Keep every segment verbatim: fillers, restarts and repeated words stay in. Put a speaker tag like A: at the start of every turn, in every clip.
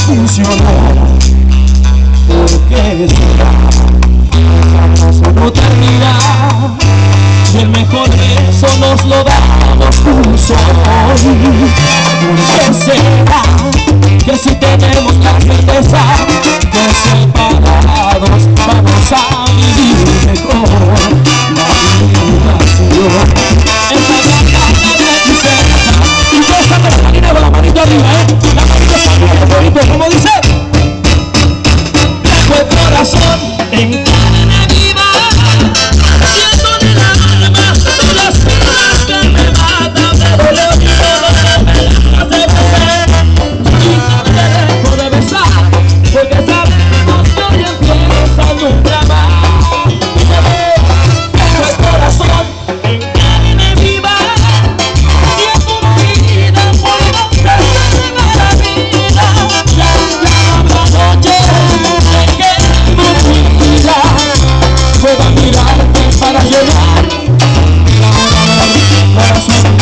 A: funcionó. ¿Por qué será? Solo termina y el mejor beso nos lo damos tú solo. ¿Por qué será que si tenemos la certeza de separados vamos a vivir mejor? La vibración, esa gana de tristeza y que esa persona con la manito arriba, ¿eh? La manito arriba, bonito, como dice. Dejo el corazón en carne viva, siento en el alma son las pilas que me matan, pero le olvido lo que me dejas de besar y no te dejo de besar, porque sabemos que hoy empieza nunca más. Dejo el corazón en carne viva, siento mi vida por donde se me va la vida. Ya la noche puedo mirarte para llenar la corazón.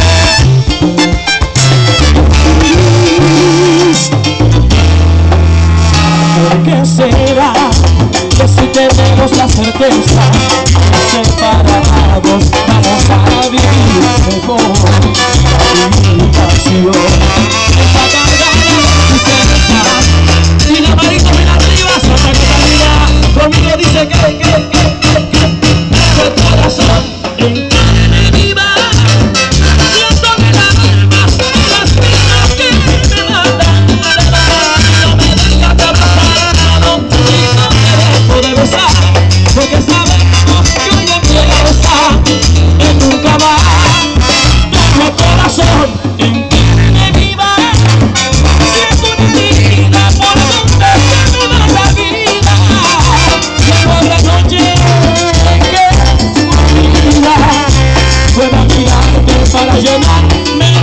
A: ¿Por qué será que si tenemos la certeza separados vamos a vivir mejor? La pasión, esa carga de tristeza y la marita en arriba, Santa Catalina conmigo dice que, que, que, que, que el corazón en carne viva, siento en el alma las pilas que me matan, no me dejas de abrazar, no, y no me dejo de besar, porque sabemos que hoy empieza en nunca más. Dejo el corazón en carne viva, siento mi vida por donde se me va la vida. Por la noche que tu vida pueda mirarte para llenarme